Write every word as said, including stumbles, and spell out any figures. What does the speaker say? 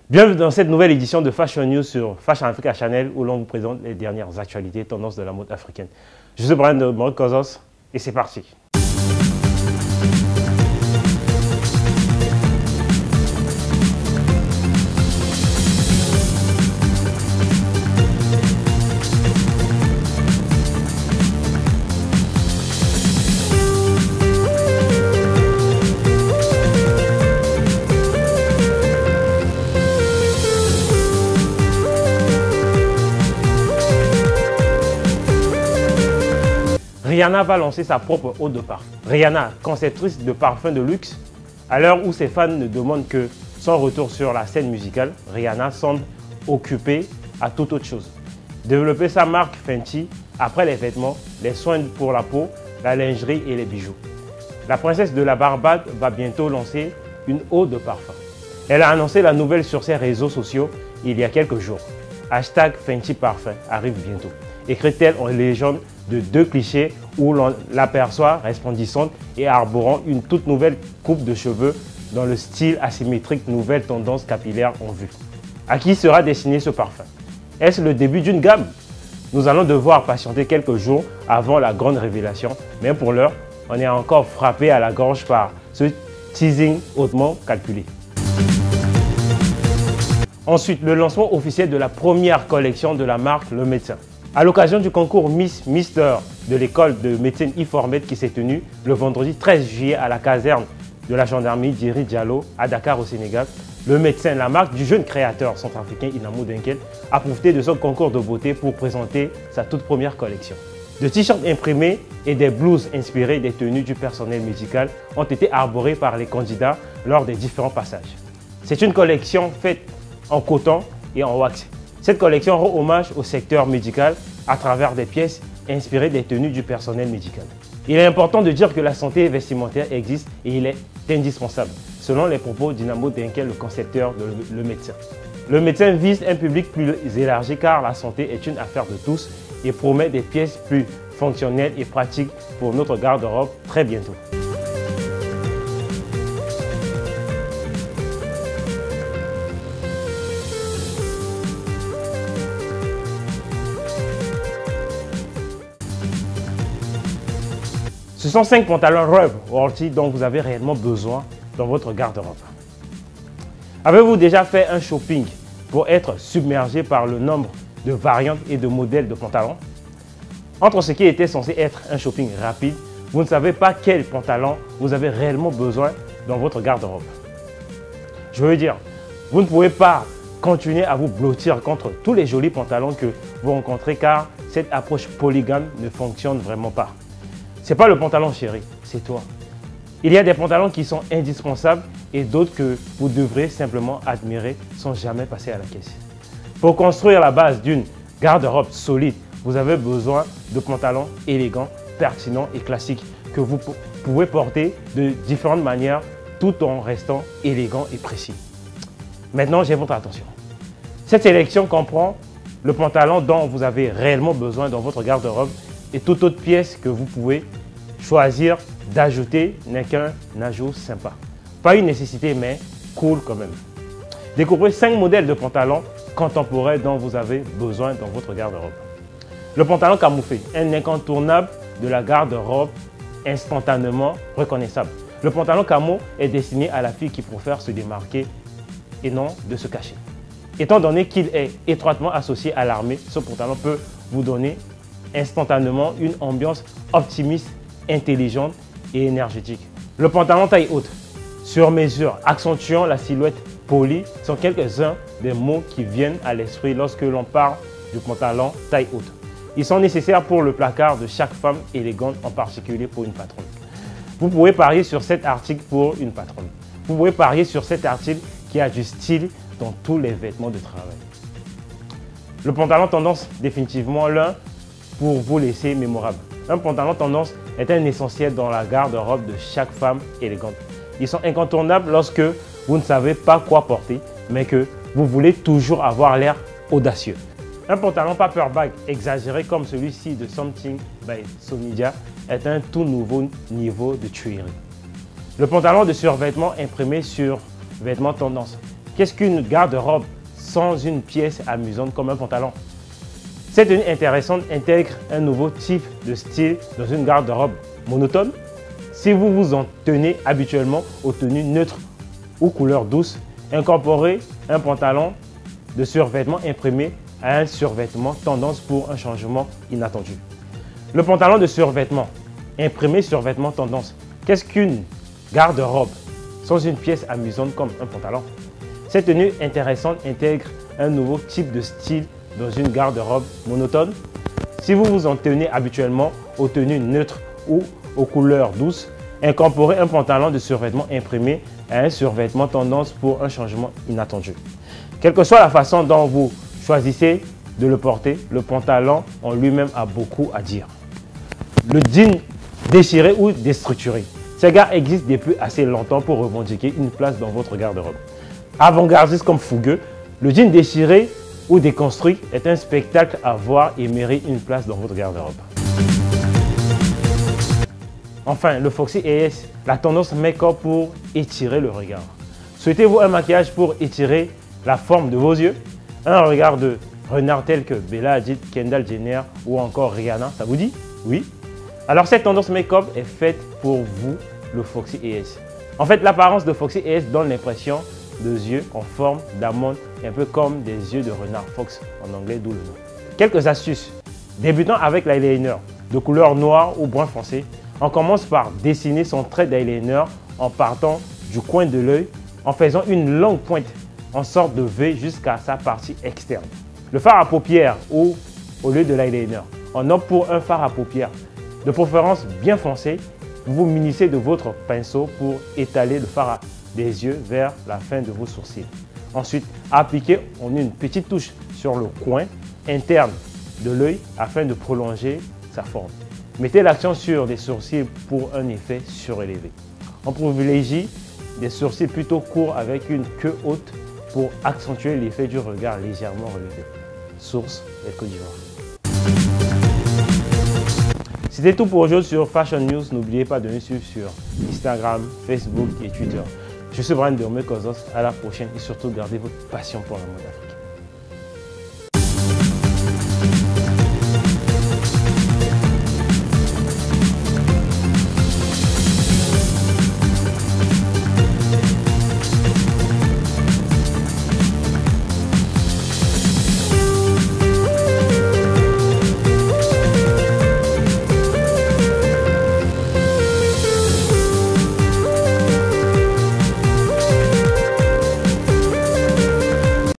Bienvenue dans cette nouvelle édition de Fashion News sur Fashion Africa Channel où l'on vous présente les dernières actualités tendances de la mode africaine. Je suis Brian de Mode Kozos et c'est parti. Rihanna va lancer sa propre eau de parfum. Rihanna, conceptrice de parfums de luxe, à l'heure où ses fans ne demandent que son retour sur la scène musicale, Rihanna semble occupée à toute autre chose. Développer sa marque Fenty après les vêtements, les soins pour la peau, la lingerie et les bijoux. La princesse de la Barbade va bientôt lancer une eau de parfum. Elle a annoncé la nouvelle sur ses réseaux sociaux il y a quelques jours. Hashtag Fenty Parfum arrive bientôt. Écrit-elle en légende de deux clichés où l'on l'aperçoit resplendissante et arborant une toute nouvelle coupe de cheveux dans le style asymétrique nouvelle tendance capillaire en vue. À qui sera destiné ce parfum? Est-ce le début d'une gamme? Nous allons devoir patienter quelques jours avant la grande révélation, mais pour l'heure, on est encore frappé à la gorge par ce teasing hautement calculé. Ensuite, le lancement officiel de la première collection de la marque Le Médecin. À l'occasion du concours Miss Mister de l'école de médecine Iformed qui s'est tenu le vendredi treize juillet à la caserne de la gendarmerie d'Iri Diallo à Dakar au Sénégal, Le Médecin, la marque du jeune créateur centrafricain Inamo Denkel, a profité de son concours de beauté pour présenter sa toute première collection. De t-shirts imprimés et des blouses inspirées des tenues du personnel médical ont été arborés par les candidats lors des différents passages. C'est une collection faite en coton et en wax. Cette collection rend hommage au secteur médical à travers des pièces inspirées des tenues du personnel médical. Il est important de dire que la santé vestimentaire existe et il est indispensable, selon les propos d'Inamo Denkel, le concepteur de Le Médecin. Le Médecin vise un public plus élargi car la santé est une affaire de tous et promet des pièces plus fonctionnelles et pratiques pour notre garde-robe très bientôt. Ce sont cinq pantalons Rub Worthy dont vous avez réellement besoin dans votre garde-robe. Avez-vous déjà fait un shopping pour être submergé par le nombre de variantes et de modèles de pantalons? Entre ce qui était censé être un shopping rapide, vous ne savez pas quel pantalon vous avez réellement besoin dans votre garde-robe. Je veux dire, vous ne pouvez pas continuer à vous blottir contre tous les jolis pantalons que vous rencontrez car cette approche polygame ne fonctionne vraiment pas. Ce n'est pas le pantalon chéri, c'est toi. Il y a des pantalons qui sont indispensables et d'autres que vous devrez simplement admirer sans jamais passer à la caisse. Pour construire la base d'une garde-robe solide, vous avez besoin de pantalons élégants, pertinents et classiques que vous pouvez porter de différentes manières tout en restant élégant et précis. Maintenant, j'ai votre attention. Cette sélection comprend le pantalon dont vous avez réellement besoin dans votre garde-robe et toute autre pièce que vous pouvez choisir d'ajouter n'est qu'un ajout sympa. Pas une nécessité, mais cool quand même. Découvrez cinq modèles de pantalons contemporains dont vous avez besoin dans votre garde-robe. Le pantalon camouflé, un incontournable de la garde-robe instantanément reconnaissable. Le pantalon camo est destiné à la fille qui préfère se démarquer et non de se cacher. Étant donné qu'il est étroitement associé à l'armée, ce pantalon peut vous donner instantanément une ambiance optimiste, intelligente et énergétique. Le pantalon taille haute, sur mesure, accentuant la silhouette polie, sont quelques-uns des mots qui viennent à l'esprit lorsque l'on parle du pantalon taille haute. Ils sont nécessaires pour le placard de chaque femme élégante, en particulier pour une patronne. Vous pouvez parier sur cet article pour une patronne. Vous pouvez parier sur cet article qui a du style dans tous les vêtements de travail. Le pantalon tendance, définitivement l'un pour vous laisser mémorable. Un pantalon tendance est un essentiel dans la garde-robe de chaque femme élégante. Ils sont incontournables lorsque vous ne savez pas quoi porter, mais que vous voulez toujours avoir l'air audacieux. Un pantalon paperback exagéré comme celui-ci de Something by Sonidia est un tout nouveau niveau de tuerie. Le pantalon de survêtement imprimé sur vêtements tendance. Qu'est-ce qu'une garde-robe sans une pièce amusante comme un pantalon? Cette tenue intéressante intègre un nouveau type de style dans une garde-robe monotone. Si vous vous en tenez habituellement aux tenues neutres ou couleurs douces, incorporez un pantalon de survêtement imprimé à un survêtement tendance pour un changement inattendu. Le pantalon de survêtement imprimé survêtement tendance. Qu'est-ce qu'une garde-robe sans une pièce amusante comme un pantalon? Cette tenue intéressante intègre un nouveau type de style dans une garde-robe monotone. Si vous vous en tenez habituellement aux tenues neutres ou aux couleurs douces, incorporez un pantalon de survêtement imprimé à un survêtement tendance pour un changement inattendu. Quelle que soit la façon dont vous choisissez de le porter, le pantalon en lui-même a beaucoup à dire. Le jean déchiré ou déstructuré. Ces gars existent depuis assez longtemps pour revendiquer une place dans votre garde-robe. Avant-gardiste comme fougueux, le jean déchiré ou déconstruit est un spectacle à voir et mérite une place dans votre garde-robe. Enfin, le Foxy A S, la tendance make-up pour étirer le regard. Souhaitez-vous un maquillage pour étirer la forme de vos yeux? Un regard de renard tel que Bella Hadid, Kendall Jenner ou encore Rihanna, ça vous dit? Oui? Alors cette tendance make-up est faite pour vous, le Foxy A S. En fait, l'apparence de Foxy A S donne l'impression de yeux en forme d'amande, un peu comme des yeux de renard fox en anglais, d'où le nom. Quelques astuces. Débutant avec l'eyeliner de couleur noire ou brun foncé, on commence par dessiner son trait d'eyeliner en partant du coin de l'œil, en faisant une longue pointe en sorte de V jusqu'à sa partie externe. Le fard à paupières ou au lieu de l'eyeliner, on opte pour un fard à paupières, de préférence bien foncé. Vous vous munissez de votre pinceau pour étaler le fard des yeux vers la fin de vos sourcils. Ensuite, appliquez en une petite touche sur le coin interne de l'œil afin de prolonger sa forme. Mettez l'accent sur des sourcils pour un effet surélevé. On privilégie des sourcils plutôt courts avec une queue haute pour accentuer l'effet du regard légèrement relevé. Source, les Côte d'Ivoire. C'était tout pour aujourd'hui sur Fashion News. N'oubliez pas de nous suivre sur Instagram, Facebook et Twitter. Je suis Brian de Kozos. À la prochaine et surtout gardez votre passion pour la mode africaine.